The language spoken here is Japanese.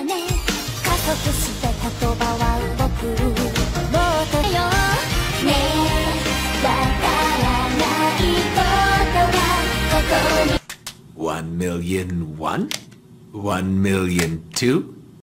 ね加速して言葉は動くもっとよねわからないことがここに 1,000,001? 1,000,002?